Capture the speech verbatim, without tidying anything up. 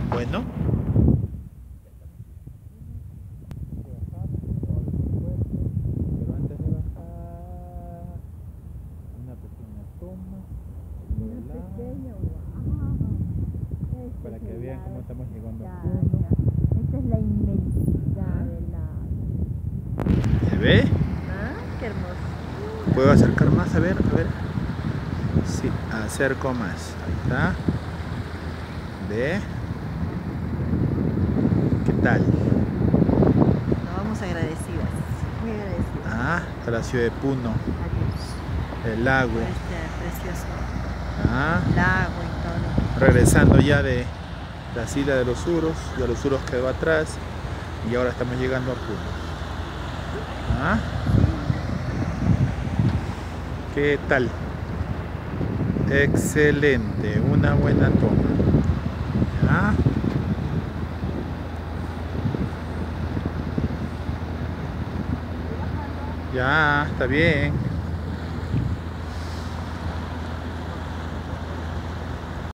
Bueno. Pero antes de bajar, una pequeña toma del lado, para que vean cómo estamos llegando a Puno. Esta es la inmensidad del lago. ¿Se ve? ¿Ah? Qué hermoso. ¿Puedo acercar más? A ver, a ver. Sí, acerco más. Ahí está. ¿Ve? ¿Qué tal? Nos vamos agradecidas. Muy agradecidas. Ah, a la ciudad de Puno. Adiós. El lago. Por este precioso Ah, lago y todo lo que... regresando ya de la isla de los Suros. De los Suros quedó atrás. Y ahora estamos llegando a Puno. ¿Ah? ¿Qué tal? Excelente, una buena toma. ¿Ya? Ya, está bien.